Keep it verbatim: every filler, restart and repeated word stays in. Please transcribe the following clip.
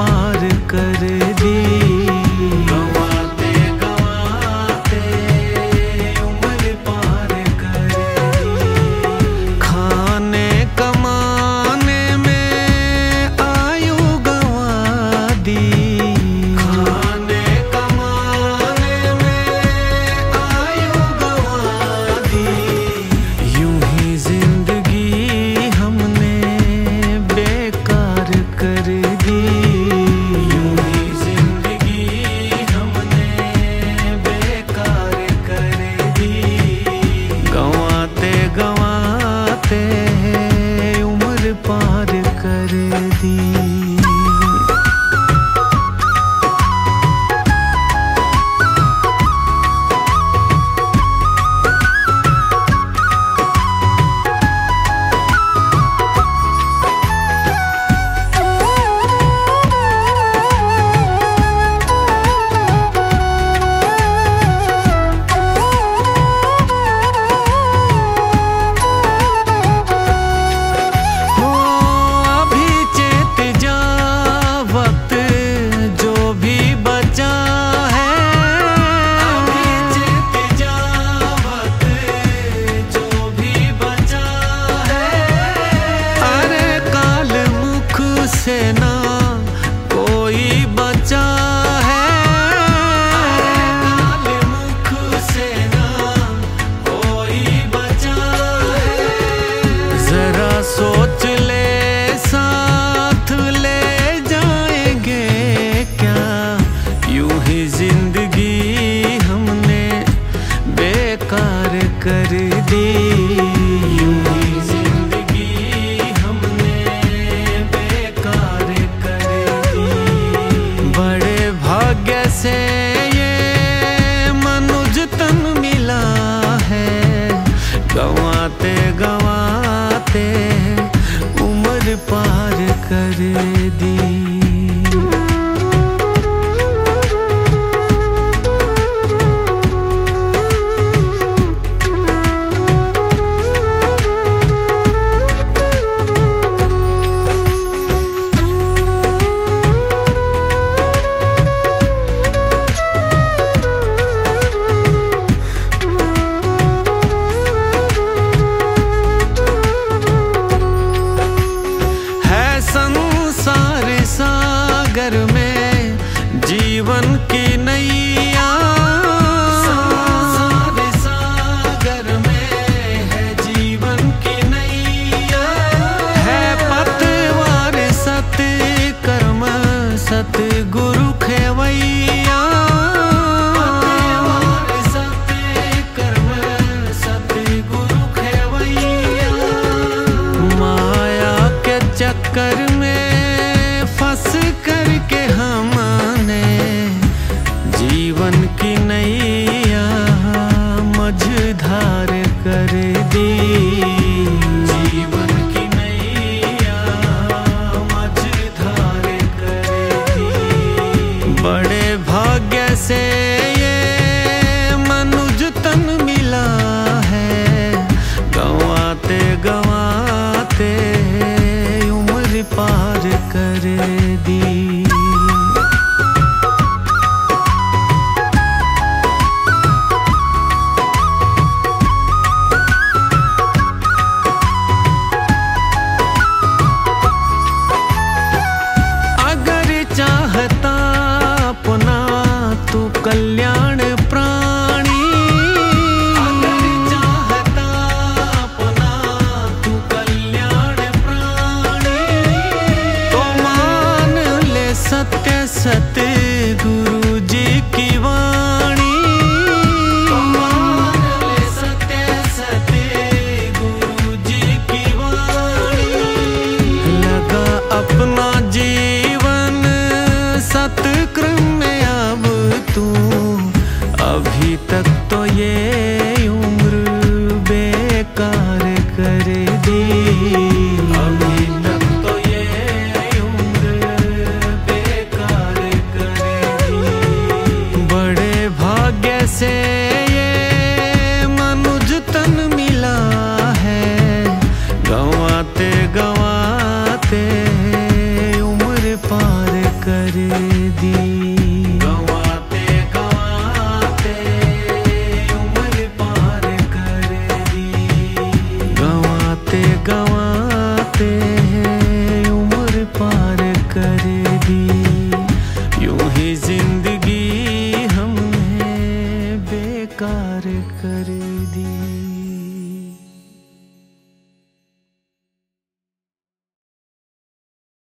पार कर दी। गंवाते गंवाते उम्र पार कर दी। खाने कमाने में आयु गंवा दी। खाने कमाने में आयु गंवा दी। यूं ही जिंदगी हमने बेकार कर दी। यूं ही जिंदगी हमने बेकार कर दी। गंवाते गंवाते उम्र पार कर दी। से ना कोई बचा है। काल मुख से ना कोई बचा है। जरा सोच ले साथ ले जाएंगे क्या। यूं ही जिंदगी हमने बेकार कर दी। यूं ही से ये मनुज तन मिला है। गंवाते गंवाते उम्र पार कर दी। सागर में जीवन की नैया। संसार सागर में है जीवन की नैया। है पतवार सत कर्म सत गुरु खेवैया। पतवार सत कर्म सत गुरु खेवैया। माया के चक्कर में फंस करके हमने जीवन की नैया मझधार कर दी। जीवन की नैया मझधार कर दी। बड़े भाग्य से ये मनुज तन मिला है। गंवाते गंवाते उम्र पार कर दी। अगर चाहता अपना तू कल्याण प्राणी। अगर चाहता अपना तू कल्याण प्राणी। तो मान ले सत्य सत्य गुरु जी की वाणी। तो मान ले सत्य सत्य गुरु जी की वाणी। लगा अपना जीवन सतक्रम में अब तू। अभी तक तो ये उम्र बेकार कर दी। अभी तक तो ये उम्र बेकार कर दी। बड़े भाग्य से ये मनुज तन मिला है। गंवाते गंवाते उम्र पार कर दी। गवाते गवाते उम्र पार कर दी। गवाते गवाते उम्र पार कर दी। यूं ही जिंदगी हमने बेकार कर दी।